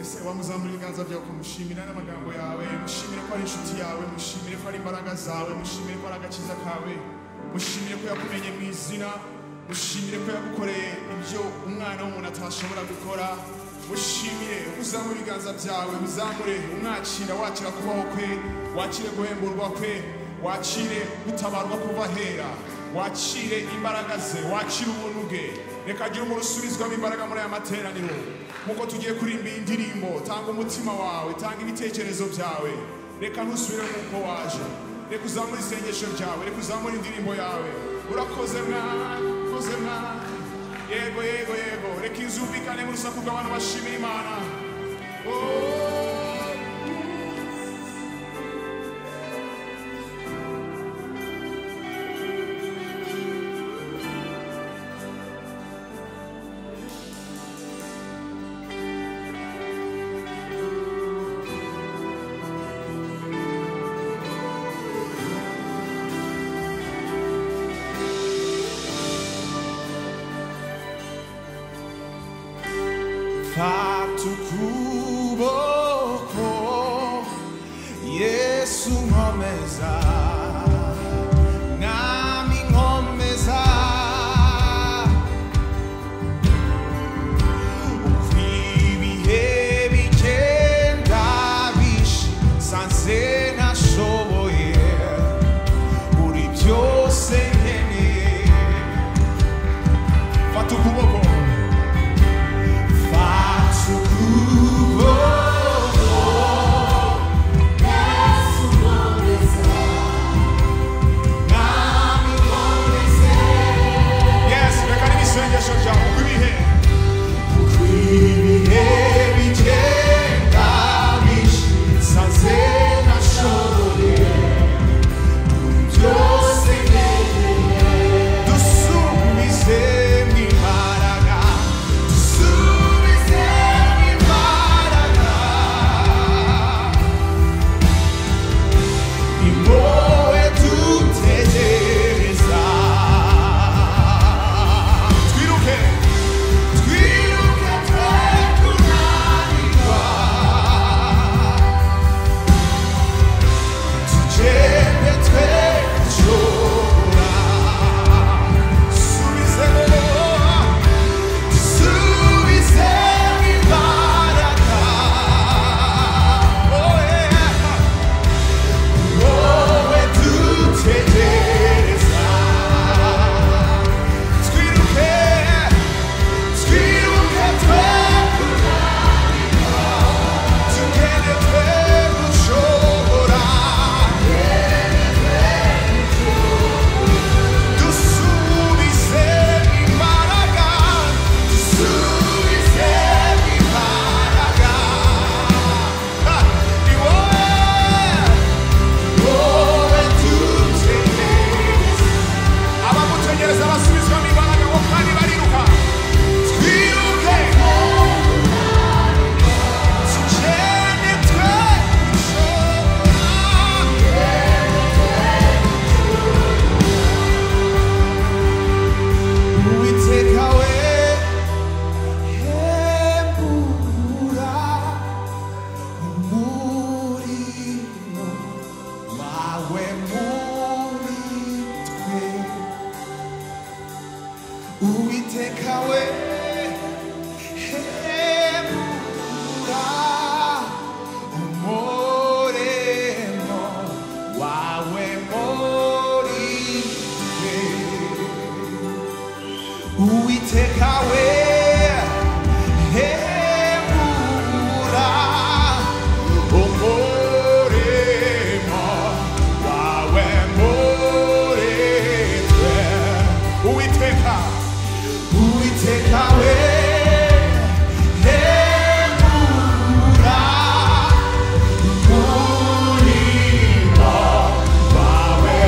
ese wamuzamura ibiganza byawe ukamushimira n'amagambo yawe, mushimire ko ari inshuti yawe, mushimire ko ari imbaraga zawe, mushimire ko ari agakiza kawe, mushimire ko yakumenye mu izina, mushimire ko yagukoreye ibyo umwana w'umuntu atashobora gukora. Mushimire, uzamure ibiganza byawe, uzamure umwakira, wakira kubaho kwe, wakire guhemburwa kwe, wakire gutabarwa kuva hera, wakire imbaraga ze, wakire ubuntu bwe. Reka agire umuntu usubizwamo imbaraga muri aya materaniro. Nkuko tugiye kuririmba iyi ndirimbo, tanga umutima wawe, tanga ibitekerezo byawe. Reka ntusubire nk'uko waje. Reka uzamure isengesho ryawe, reka uzamure indirimbo yawe. Urakoze mwana, urakoze mwana. Yego yego yego, reka izumvikane mu rusaku rw'abantu bashimira Imana. Fata ukuboko Yesu nkomeza, Mwami nkomeza, uko ibihe bigenda bisanze ntashoboye, uri byose nkeneye. Fata ukuboko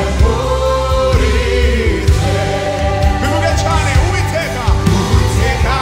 Bivuge cyane, Uwiteka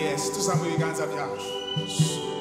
yes tuzamuye ibiganza byacu